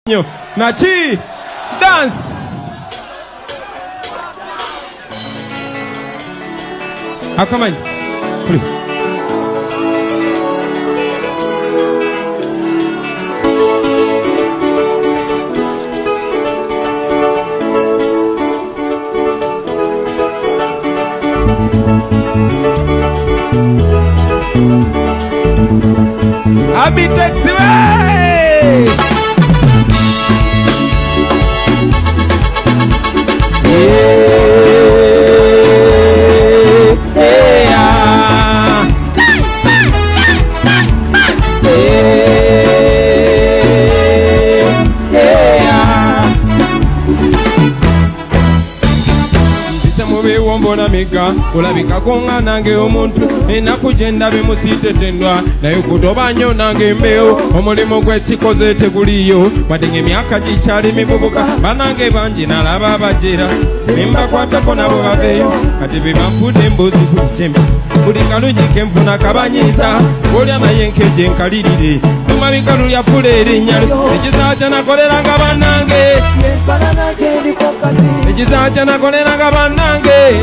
Nachi dance. Come on. I'll be taxi way. Mika ulabika konga nange omuntu enaku jenda bimusite tendwa naye kutoba nnyo nange mbeo omulimo gw'esikoze teguliyo wadde ng'emyaka gikyali mivubuka banange bangi nalaba abajera nembakwatako nabo baveeyo kati bebanfudde emboozi kujjembe buli kalungi kenfuna kabanyiisa olya naye nkeje nkalirire lumabika lulya fula erinnya ekizaaja nakoleranga bannange ekizaaja nakoleranga bannange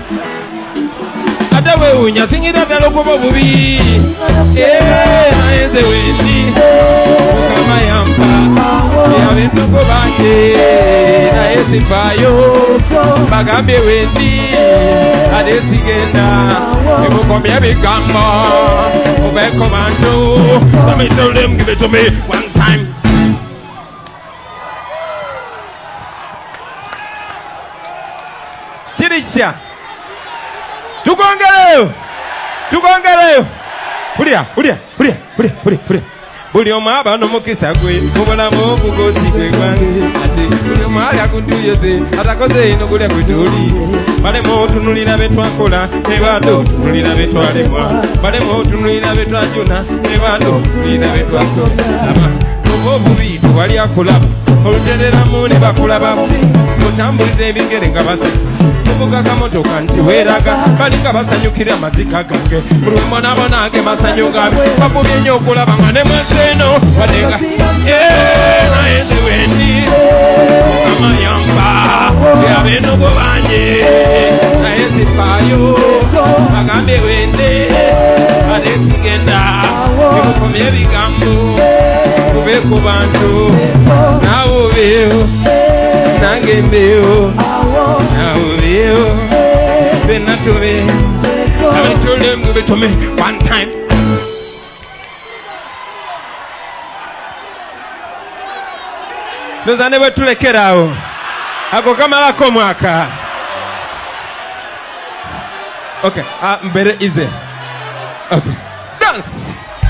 ate weewuunya singira ddala okuba obubi naye nze wendi mukama yampa ab'endogo bange naye sifaayo bagambye wendi ate sigenda emukomya ebigambo mubeeko bantu. Let me tell them, give it to me one time. Chirisha tukongeleyo Pulia buli omwaba n'omukisa gwe mubulamu obugozi gwe gwange ate buli omwali akutuyeze atakoze eno kulya gwe tuli balemu otunulira be twakola ne bade otunulira be twalemwa balemu otunulira be twajuna ne bade otunulira be twasola oba obubi tewali akulaba olutereramu ne bakulaba mutambuliza ebigere nga baseka kuvuga kamotoka nti weeraga balinga basanyukira amazika gange mulumbonaabonange masanyu gabe bakubye nnyo okulaba nga ne mweseno wadenga naye nze wendi mukama yamba ab'endogo bange naye sifaayo bagambye wende ate sigenda emukomye ebigambo kube ku bantu naawe obeewo nange mbeewo naawe obeewo benna tube. Tell them, give it to me one time. Ndoza ne bwetulekerawo ako kamalako mwaka. Okay, mbere ize. Okay, dance.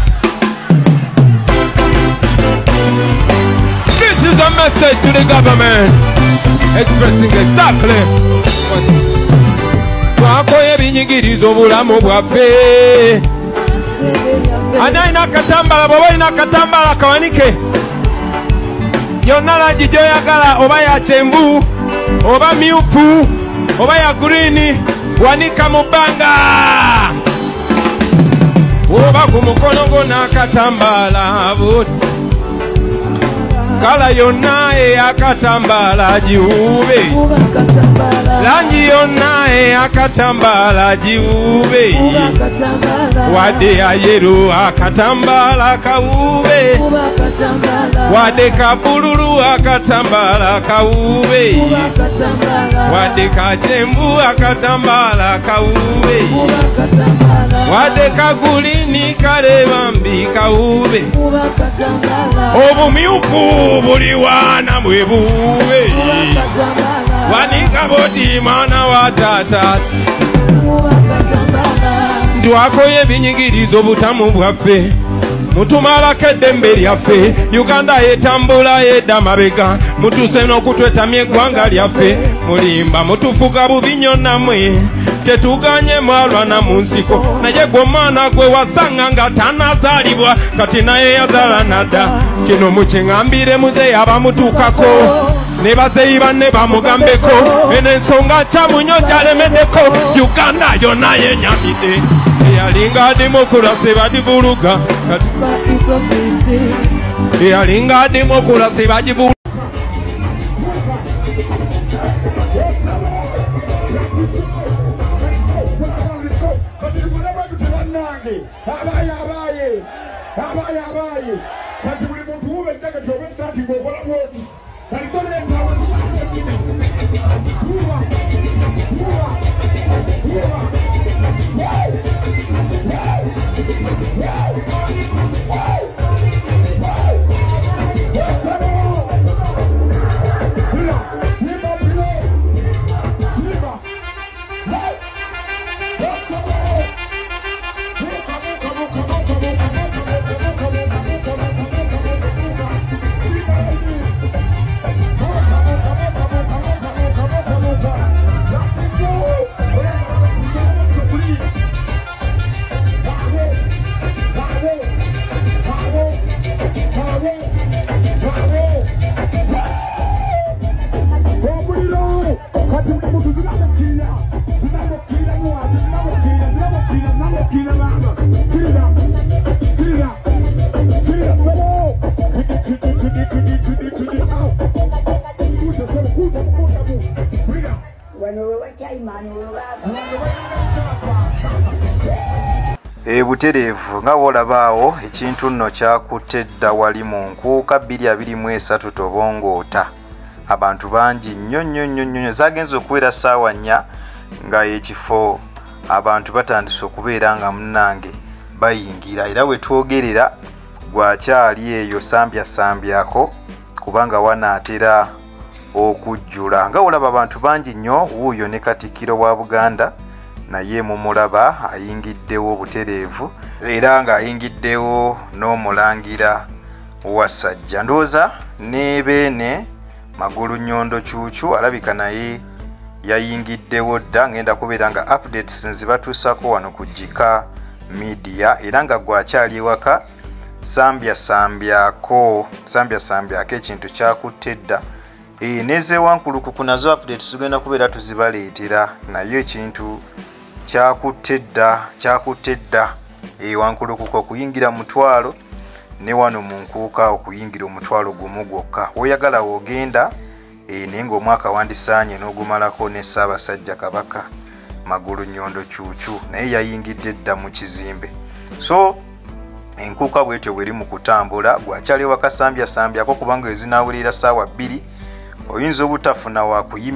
This is a message to the government expressing exactly what twakoye ebinyigiriza obulamu bwaffe. Ani alina akatambala bw'oba olina akatambala kawanike yonna langi gy'oyagala oba ya kyenvu oba myufu oba ya green wanika mu bbanga oba ku mukono gwo n'akatambala buti kala yonna ey'akatambala giwube langi yonna ey'akatambala giwube wadde ya yero akatambala kawube wadde ka bululu akatambala kawube wadde ka kyenvu akatambala kawube wadde ka gulini kaleba mbi kawube obumyufu buli wana bwebuube wanika bodi mwana wa tata twakoye ebinyigiriza obutamu bwaffe mutumalako eddembe lyaffe Uganda yetambula yedda mabega mutuse n'okutwetamya eggwanga lyaffe mulimba mutufuga bubi nnyo nammwe tetuganye mwalwana mu nsiko naye gwe omwana gwe wasanga nga tanazaalibwa kati naye yazaala nadda kino mukiŋambire muzeeyi abamutuukako ne bazeeyi banne bamugambeko eno ensonga kyamunyo gyalemeddeko Uganda yonna yenyamidde eyalinga demokrasi badivuluga kati eyalinga demokrasi bagibu Butereevu nga wolabaawo ekintu nno kyakutte dda wali Munkuuka 2023 Tobongoota. Abantu bangi nnyo zagenze okubeera ssaawa 4 nga ekifo abantu batandise okubeera nga munnange bayingira era we twogerera gwakyali eyo sambyako kubanga wanaatera okujjula. Nga olaba abantu bangi nnyo, wuuyo ne Katikkiro wa Buganda naye mumulaba ayingiddewo butereevu era ng'ayingiddewo n'omulangira Wasajja. Ndowooza ne Beene Magulu Nnyondo Cuucu alabika naye yayingiddewo dda. Ngenda kubeera nga updates nzibatuusako wano ku Jika Media era nga gwakyali ewaka sambyako ekintu kyakutte dda. Neze Wankulukuku nazo updates tugenda kubeera tuzibaleetera naye ekintu kyakutte dda. Wankulukuku okuyingira mutwalo ne wano Munkuuka okuyingira omutwalo gumu gwokka. Oyagala wogenda naye ng'omwaka wandisaanye n'ogumalako ne Ssaabasajja Kabaka Magulu Nnyondo Cuucu naye yayingidde dda mu kizimbe. So enkuuka bwetyo bweri mu kutambula gwakyali ewaka sambyako kubanga ezinaawulira ssaawa 2 oyinza obutafuna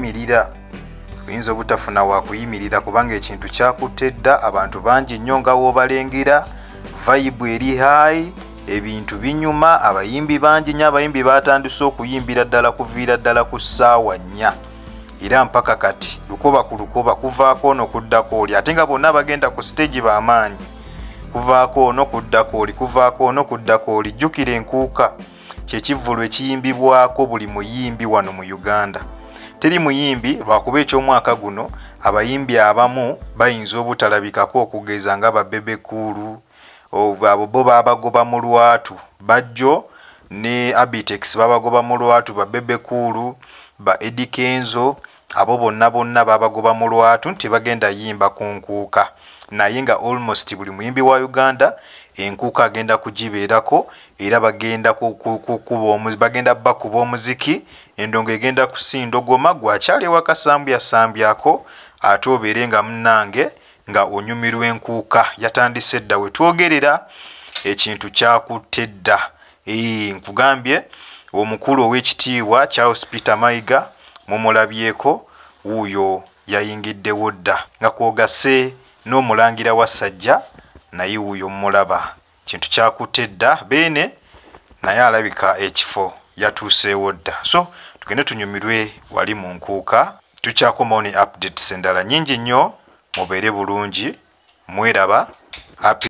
wakuyimirira kubanga ekintu kyakutte dda. Abantu bangi nnyo nga w'obalengera, vibe eri high, ebintu binyuma, abayimbi bangi nnyo. Abayimbi batandise okuyimbira ddala kuviira ddala ku ssaawa 4 era mpaka kati lukoba ku lukoba, kuvaako ono kuddako oli, ate nga bonna bagenda ku stage b'amaanyi. Kuvaako ono kuddako oli. Jjukira enkuuka kyekivvulu ekiyimbibwako buli muyimbi wano mu Uganda. Teri muyimbi lwakuba eky'omwaka guno abayimbi abamu bayinza obutalabikako okugeza nga Babebe Kulu, abo bo babagoba mu lwatu, Bajjo ne Abitex babagoba mu lwatu, Babebe Kulu, ba Eddie Kenzo, abo bonna babagoba mu lwatu nti bagenda yimba ku nkuuka. Naye nga almost buli muyimbi wa Uganda enkuuka agenda kugibeerako era bagenda bakuba omuziki, endongo egenda kusindogoma. Gwakyali ewaka sambyako ate obeere nga munnange nga onyumirwa enkuuka. Yatandise dda we twogerera ekintu kyakutte dda. Nkugambye omukulu ow'ekitiibwa Charles Peter Mayiga mumulabyeko, wuuyo yayingiddewo dda nga kwogase n'omulangira Wasajja naye wuuyo mulaba. Kintu kyakutte dda. Beene naye alabika ekifo yatuuseewo dda. So tugende tunyumirwe wali Munkuuka. Tukyakomawo ne updates endala nnyingi nnyo. Mubeere bulungi, mweraba.